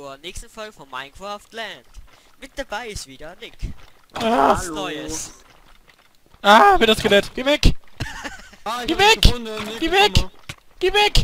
zur nächsten Folge von Minecraft Land. Mit dabei ist wieder Nick. Ah, Was Neues. ah, wird das Skelett. Geh weg! Ah, Geh weg! Geh weg! Geh weg!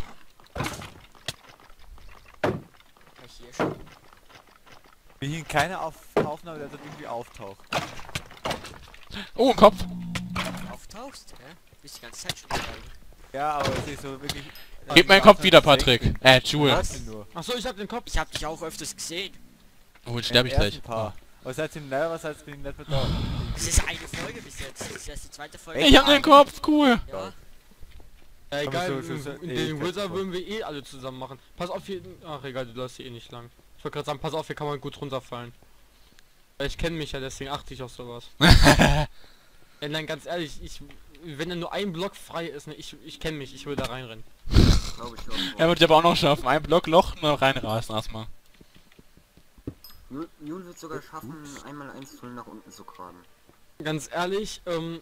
Hier schon. Wir hielten keine Aufnahme, der dort irgendwie auftaucht. Oh, ein Kopf! Auftauchst, hä? Bist die ganze Zeit schon dabei. Ja, aber es ist so wirklich... Gib meinen Kopf wieder, Patrick. Jules. Nur. Achso, ich hab den Kopf. Ich hab dich auch öfters gesehen. Oh, jetzt sterbe ich gleich. Paar. Aber seit dem Neuer, was bin ich nicht mehr da. Es ist eine Folge bis jetzt. Das ist erst die zweite Folge. Ich hab den Kopf, cool. Ja. Ja, egal, Aber so in den Ewigkeit Wizard vor. würden wir eh alle zusammen machen. Pass auf hier. Ach egal, du läufst hier eh nicht lang. Ich wollte gerade sagen, pass auf, hier kann man gut runterfallen. Weil ich kenne mich ja, deswegen achte ich auf sowas. Ja, nein, ganz ehrlich, wenn da nur ein Block frei ist, ne, ich kenne mich, ich will da reinrennen. Glaube ich auch. Er wird aber auch noch schaffen. Ein Blockloch nur reinrasen erstmal. Jul wird sogar schaffen, einmal 1-0 nach unten zu graben. Ganz ehrlich,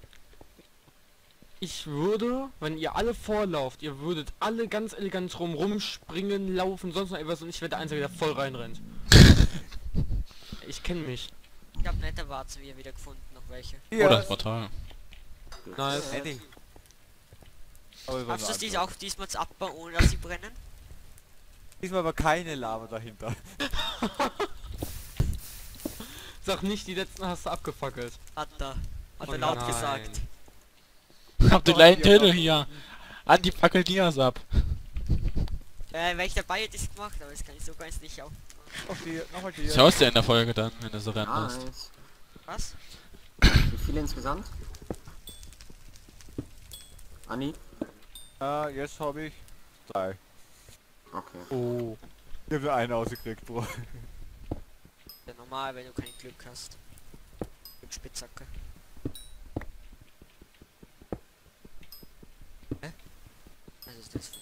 ich würde, wenn ihr alle vorlauft, ihr würdet alle ganz elegant rumspringen, laufen, sonst noch etwas und ich werde der Einzige, der voll reinrennt. Ich kenne mich. Ich hab nette Warze wieder gefunden, noch welche. Oh, das ist brutal. Nice. Eddie. Aber wir wollen Hast du nur diese antworten. auch diesmal zu abbauen, ohne dass sie brennen? Diesmal aber keine Lava dahinter. Sag nicht, die letzten hast du abgefackelt. Hat er Oh laut nein. gesagt. Hab den kleinen Titel hier. An die Fackel Dias ab. Welch dabei hätte ich gemacht, aber das kann ich so ganz nicht auf. Nochmal die. Schaust du in der Folge dann, wenn du so rennst. Nice. Was? Wie viele insgesamt? Anni? Jetzt habe ich 3. Okay. Oh. Ich habe einen ausgekriegt, Bro. Ja, normal, wenn du kein Glück hast. Mit Spitzhacke. Hä? Was ist das?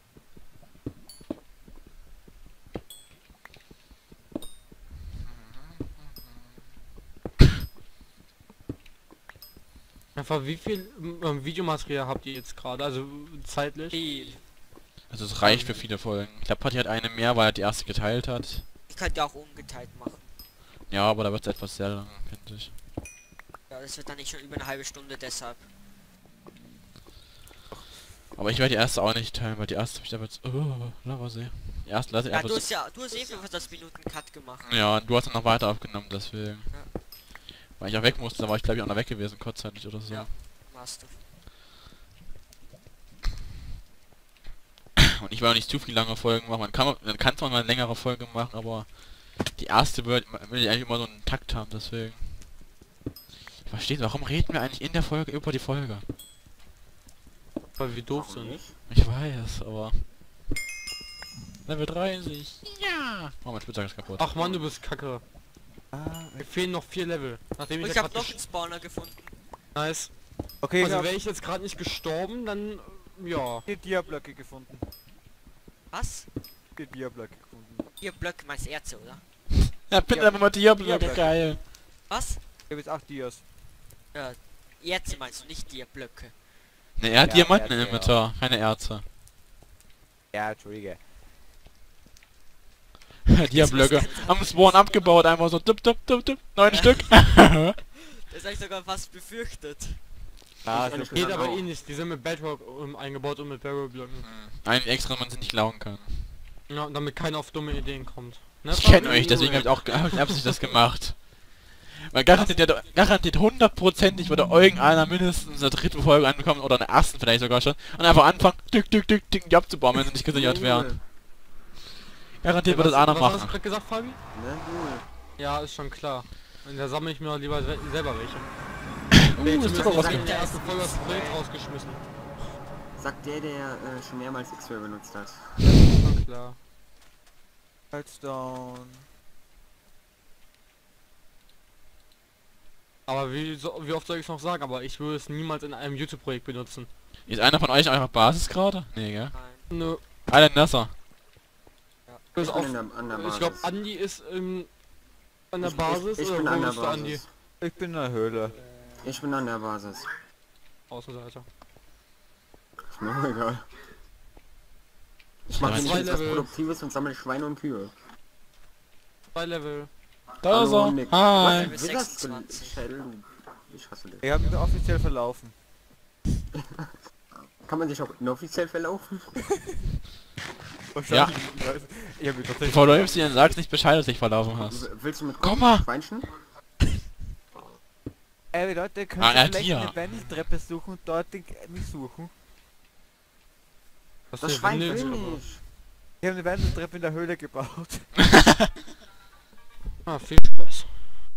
Einfach wie viel Videomaterial habt ihr jetzt gerade? Also zeitlich? Viel. Also es reicht für viele Folgen. Ich glaube, Patti hat eine mehr, weil er die erste geteilt hat. Ich könnte auch ungeteilt machen. Ja, aber da wird es etwas sehr lang, finde ich. Ja, das wird dann nicht schon über eine halbe Stunde, deshalb. Aber ich werde die erste auch nicht teilen, weil die erste habe ich aber jetzt... Oh, Lavasee. Die erste lasse ich Ja, einfach du so... hast eh 45 Minuten Cut gemacht. Ja, und du hast dann noch weiter aufgenommen, deswegen. Ja. Weil ich auch weg musste, da war ich glaube ich auch noch weg gewesen, kurzzeitig oder so. Ja. Machst du. Und ich will auch nicht zu viel lange Folgen machen. Man kann zwar mal eine längere Folge machen, aber die erste will ich eigentlich immer so einen Takt haben, deswegen. Ich verstehe, warum reden wir eigentlich in der Folge über die Folge? Weil wir doof Warum sind. nicht? Ich weiß, aber... Level 30. Ja! Oh, mein Spitzhack ist kaputt. Ach man, du bist kacke. Ah, Mir fehlen noch 4 Level. Nachdem Und ich ich ja habe grad noch einen Spawner gefunden. Nice. okay, Also ich wäre ich jetzt gerade nicht gestorben, dann ja. habe 4 Dia-Blöcke gefunden. Was? 4 Dia-Blöcke gefunden. 4 Blöcke meinst Erze, oder? Ja, bitte einfach mal Diablöcke, Diablöcke. geil. Was? Ich habe jetzt 8 Dias. Ja, Erze meinst du, nicht die Blöcke. Ne, er hat Ja, Diamanten Erze, im Inventar, keine Erze. Ja, Entschuldige. Diablöcke. Am Spawn abgebaut, einfach so dup dup dup dup. 9 Ja. Stück. Das habe ich sogar fast befürchtet. Ah, Ich so ehrlich Geht gesagt aber auch. eh nicht. Die sind mit Bedrock eingebaut und mit Barrel-Blöcken. Ein extra, man sie nicht klauen kann. Ja, und damit keiner auf dumme Ideen kommt. Ne, Ich kenne Fabi? euch, deswegen hab ich auch absichtlich das gemacht. Weil garantiert hundertprozentig würde irgendeiner mindestens in der dritten Folge anbekommen oder in der ersten vielleicht sogar schon und einfach anfangen, die abzubauen, wenn sie nicht gesichert wären. Garantiert würde das einer Was hast du machen. Oh, gerade gesagt, Fabi? Ne, Jul. Ja, ist schon klar. Und da sammle ich mir lieber selber welche. Das ist sogar in was. der ersten Folge das Projekt rausgeschmissen. Sagt der schon mehrmals X-Ray benutzt hat. Schon klar. Headstone. Aber wie oft soll ich es noch sagen? Aber ich würde es niemals in einem YouTube-Projekt benutzen. Ist einer von euch einfach Basis gerade? Nee, gell? Nein. Nö. Alle Nasser. Ich bin an der Basis. Ich glaube, Andi ist an der Basis Ich oder bin wo an der bist du, Andi? Basis. Ich bin in der Höhle. Ich bin an der Basis. Außenseiter. Ist mir auch egal. Ich Ja, mache zwei hier nichts was Level. Produktives und sammle Schweine und Kühe. 2 Level. Da ist er. Nick. Hi. Level 26. Ich hasse dich. Ich habe mich offiziell verlaufen. Kann man sich auch inoffiziell verlaufen? Ja. Ich weiß, ich habe mich tatsächlich... Bevor du läufst, dann sagst nicht Bescheid, dass du dich verlaufen hast. Willst du mit Komm mal. Schweinchen? Ey Leute, könnt Ah, ihr er hat vielleicht hier. eine Wendeltreppe suchen und dort mich suchen? Was Das für Schwein will Windel- nicht. Ich habe eine Wendeltreppe in der Höhle gebaut. Ah, viel Spaß.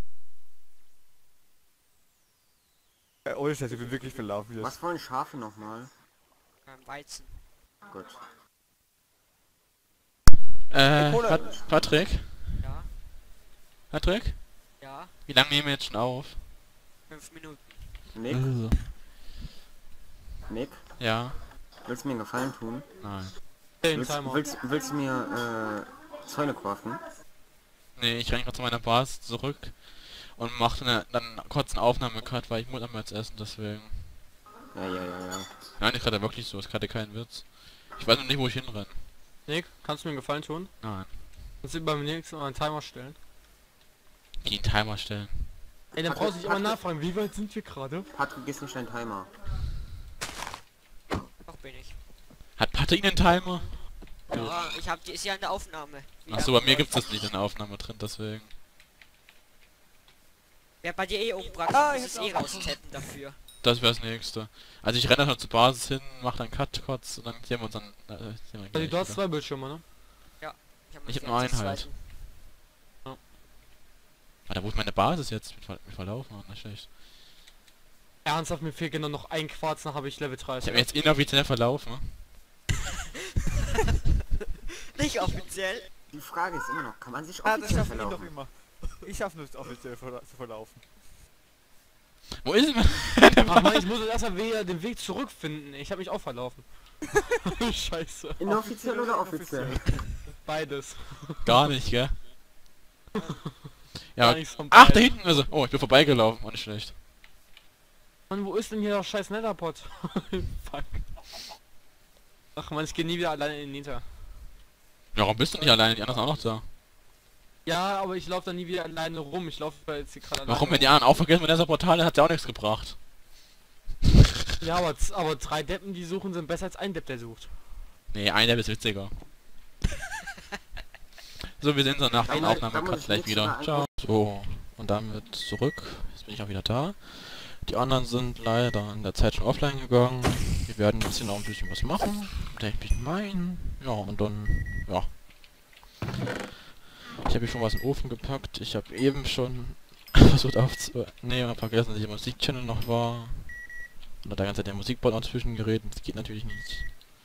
Ohne Scheiß, ich bin wirklich verlaufen jetzt. Was wollen Schafe nochmal? Weizen. Gut. Cola. Patrick? Ja, Patrick? ja. Wie lange nehmen wir jetzt schon auf? 5 Minuten. Nick, Also. Nick, Ja. willst du mir einen Gefallen tun? Nein. Den Willst, Timer. willst du mir Zäune craften? Nee, ich renn grad zu meiner Basis zurück und mach dann kurz einen Aufnahmecut, weil ich muss einmal jetzt essen, deswegen. Ja. Nein, ist gerade wirklich so, ist gerade kein Witz. Ich weiß noch nicht, wo ich hinrenne. Nick, kannst du mir einen Gefallen tun? Nein. Kannst du beim nächsten Mal einen Timer stellen? Die einen Timer stellen. Ey, dann brauchst du nicht immer nachfragen, wie weit sind wir gerade? Patrick, ist nicht dein Timer. Doch bin ich. Hat Patrick einen Timer? Ja, ich hab die ist ja in der Aufnahme. Wie Achso, lange bei mir gibt's läuft das nicht in der Aufnahme drin, deswegen. Ja, bei dir eh unpraktisch. Ah, Du ich musst es hab's eh auch. raustetten dafür. Das wär's nächste. Also ich renne dann zur Basis hin, mach dann Cut kurz und dann sehen wir uns dann. Sehen wir Also gleich du hast wieder. 2 Bildschirme, ne? Ich hab nur einen halt. Warte, wo ist meine Basis jetzt? Mit verlaufen, oh, nicht schlecht. Ernsthaft, mir fehlt genau noch ein Quarz, dann habe ich Level 30. Ich hab mich jetzt inoffiziell verlaufen. Nicht offiziell. Die Frage ist immer noch, kann man sich Ah, das offiziell schaffen die doch verlaufen? immer. Ich schaffe nur es offiziell zu verlaufen. Wo ist denn Ach man, ich muss jetzt erstmal wieder den Weg zurückfinden. Ich habe mich auch verlaufen. Scheiße. Inoffiziell oder offiziell? Beides. Gar nicht, gell? Ja. Gar nichts von Ach, da beiden. hinten ist er. Oh, ich bin vorbeigelaufen. Oh, nicht schlecht. Mann, wo ist denn hier der scheiß Netherpot? Fuck. Ach man, ich gehe nie wieder alleine in den Nether. Ja, warum bist du nicht alleine? Die anderen sind auch noch da. Ja, aber ich laufe da nie wieder alleine rum. Ich laufe jetzt hier gerade Warum, wenn die anderen auch vergessen, mit dieser Portale hat ja auch nichts gebracht. Ja, aber 3 Deppen, die suchen, sind besser als ein Depp, der sucht. Nee, einer ist witziger. So, wir sehen uns nach dem Da muss Aufnahmecut ich gleich nächstes wieder. Mal Ciao. So, und damit zurück. Jetzt bin ich auch wieder da. Die anderen sind leider in der Zeit schon offline gegangen. Wir werden jetzt hier noch ein bisschen was machen. Vielleicht ein bisschen meinen. Ja, und dann, ja. Ich habe hier schon was in den Ofen gepackt. Ich habe eben schon versucht aufzunehmen, habe vergessen, dass ich im Musikchannel noch war. Und da ganze Zeit der Musikbot noch zwischen geredet. Das geht natürlich nicht.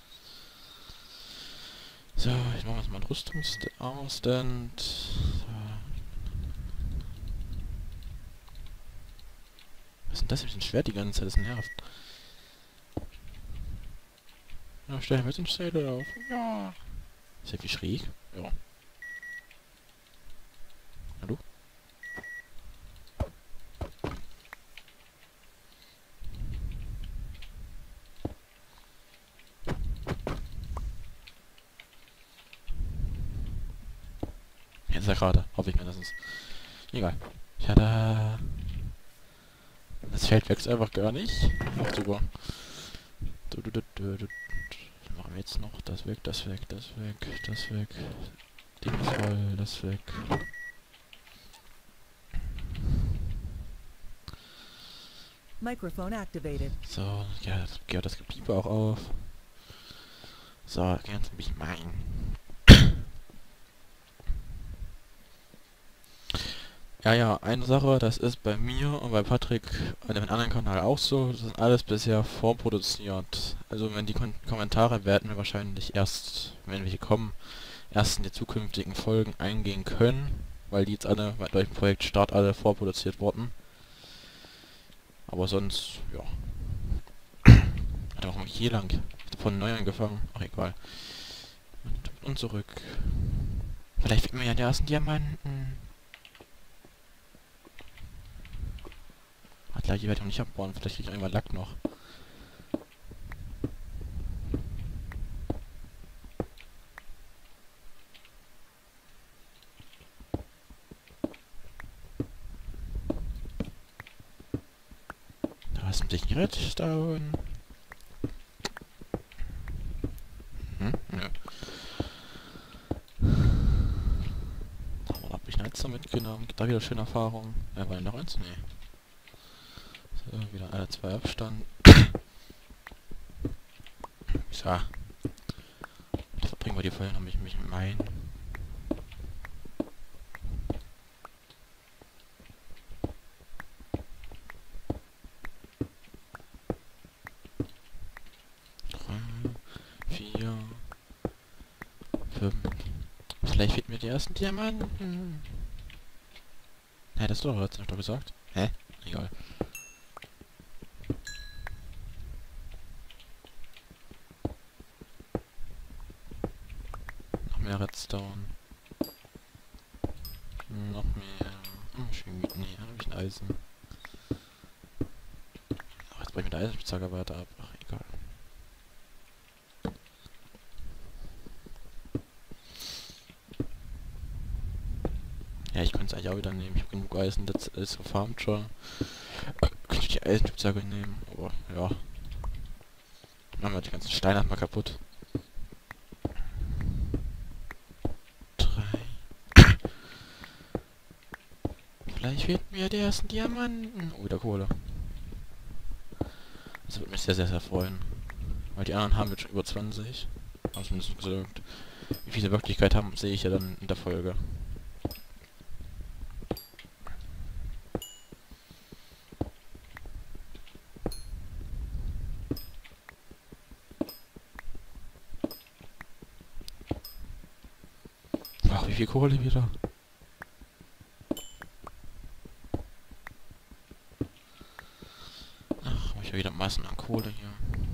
So, ich mache jetzt mal einen Rüstungsarmorstand. So. Was ist denn das? Ein bisschen schwer die ganze Zeit, das nervt. Ja, stellen wir jetzt den Sailor auf. Ja. Ist ja wie schräg. Ja. Hallo? Jetzt ist er gerade. Hoffe ich mindestens. Egal. Tada. Das Feld wächst einfach gar nicht. Ach, super. Was machen wir jetzt noch? Das weg, das weg, das weg, das weg. Ding ist voll, das weg. Microphone activated. So, ja, geht das Gepiepe auch auf. So, ganz ein bisschen mein. Ja, eine Sache, das ist bei mir und bei Patrick und dem anderen Kanal auch so, das ist alles bisher vorproduziert. Also wenn die Kommentare werden wir wahrscheinlich erst, wenn welche kommen, erst in die zukünftigen Folgen eingehen können, weil die jetzt alle durch den Projekt Start alle vorproduziert wurden. Aber sonst, ja. Warte, warum hier lang? Ich hab von neu angefangen. Ach, egal. Und zurück. Vielleicht finden wir ja die ersten Diamanten. Gleich, die werde ich noch nicht abbauen, vielleicht kriege ich irgendwann Lack noch. Was ist sich Redstone? Ja. Hab ich Netzer mitgenommen. Da wieder schöne Erfahrung. War noch eins? Nee. So, wieder alle 2 Abstand. So. Da verbringen wir die Folgen, habe ich mich mein. Vielleicht fehlt mir die ersten Diamanten. Hä, das ist doch, hat's doch gesagt. Hä? Egal. Noch mehr Redstone. Noch mehr. Schön. Nee, habe ich ein Eisen. Ach, jetzt brauche ich mit der Eisenspitzhacke weiter ab. Ach, egal. Ja, ich könnte es eigentlich auch wieder nehmen. Ich habe genug Eisen, das ist verfarmt schon. Könnte ich die Eisenspitzhacke nehmen, aber ja. Dann machen wir die ganzen Steine erstmal kaputt. 3. Vielleicht fehlt mir die ersten Diamanten. Oh, wieder Kohle. Das würde mich sehr, sehr, sehr freuen. Weil die anderen haben jetzt schon über 20. Haben zumindest gesagt. Wie viele Wirklichkeit haben, sehe ich ja dann in der Folge. Ach, wie viel Kohle wieder? Ach, habe ich ja wieder Massen an Kohle hier.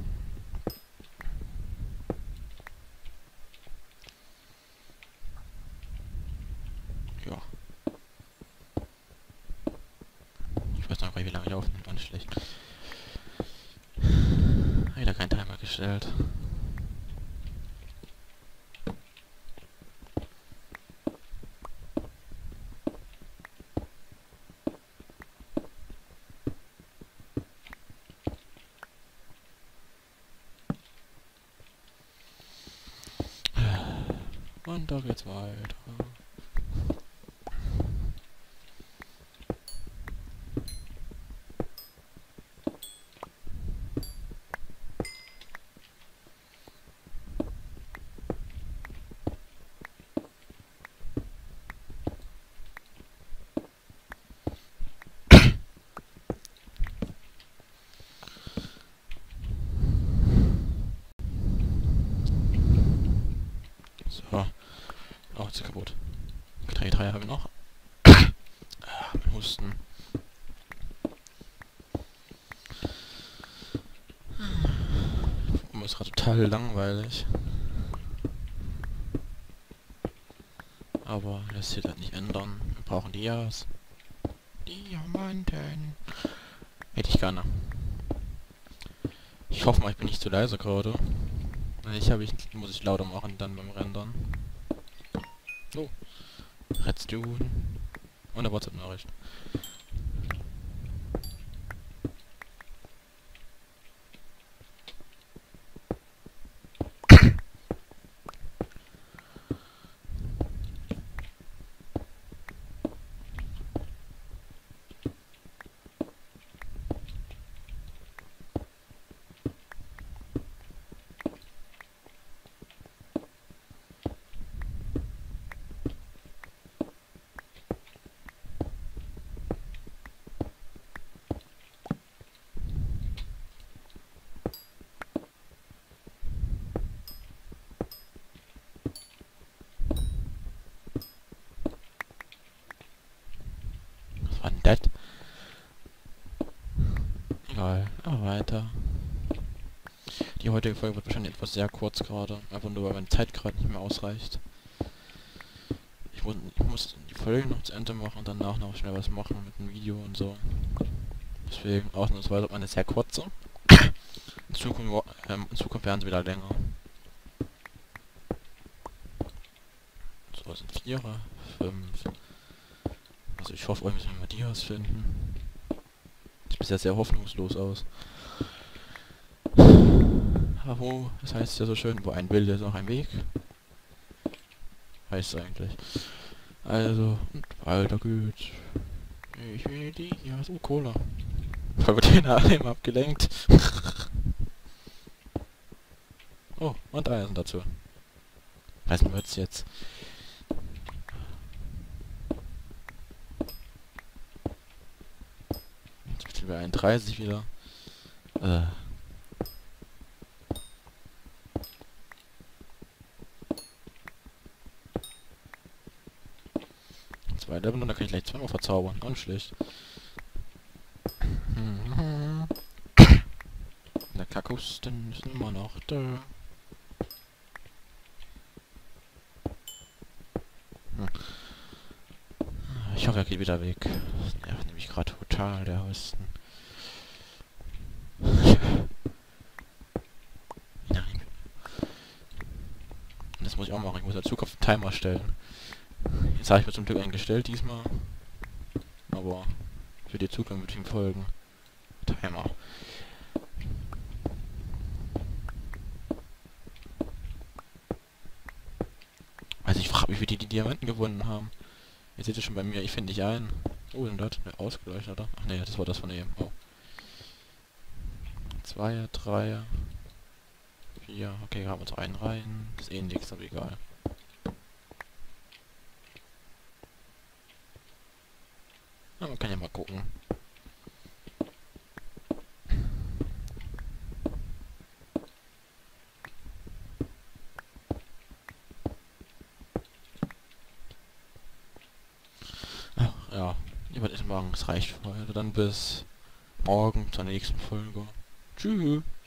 Ja. Ich weiß noch gar nicht, wie lange ich aufnehme, war nicht schlecht. Wieder kein Timer gestellt. Und da geht's weiter. So. Oh, jetzt ist er kaputt. 3 haben wir noch. Mein Husten. Ist gerade total langweilig. Aber das wird halt nicht ändern. Wir brauchen Dias. Diamanten. Hätte ich gerne. Ich hoffe mal, ich bin nicht zu leise gerade. Muss ich lauter machen dann beim Rendern. So. Redstone. Und eine WhatsApp-Nachricht. Was war denn das? Egal, aber weiter. Die heutige Folge wird wahrscheinlich etwas sehr kurz gerade. Einfach nur, weil meine Zeit gerade nicht mehr ausreicht. Ich muss die Folge noch zu Ende machen und danach noch schnell was machen mit dem Video und so. Deswegen ausnahmsweise eine sehr kurze. In Zukunft werden sie wieder länger. So, sind 4, 5. Also ich hoffe, wir müssen mal Dias finden. bisher sehr hoffnungslos aus. Aber wo, das heißt ja so schön, wo ein Wille ist auch ein Weg. Heißt es eigentlich. Also, und weiter geht's. Ich will die, ja, so Cola. Voll wird den Atem abgelenkt. Oh, und Eisen dazu. Eisen wird's jetzt. Jetzt sind wir 31 wieder. Zwei Level und da kann ich gleich zweimal verzaubern. Ganz schlecht. Der Kakusten ist immer noch da. Ich hoffe, er geht wieder weg. Das nervt nämlich gerade total, der Husten. Nein. Das muss ich auch machen. Ich muss in Zukunft einen Timer stellen. Jetzt habe ich mir zum Glück eingestellt diesmal. Aber für die zukünftigen Folgen. Timer. Also ich frage mich, wie die Diamanten gewonnen haben. Ihr seht es schon bei mir, ich finde nicht ein. Oh, denn das? Ausgeleuchtet, oder? Ach nee, das war das von eben. Oh. 2, 3, 4. Okay, haben wir uns einen rein. Das ist eh nix, aber egal. Ja, man kann ja mal gucken. Ach, ja, ich würde sagen, es reicht für heute. Dann bis morgen zur nächsten Folge. Tschüss.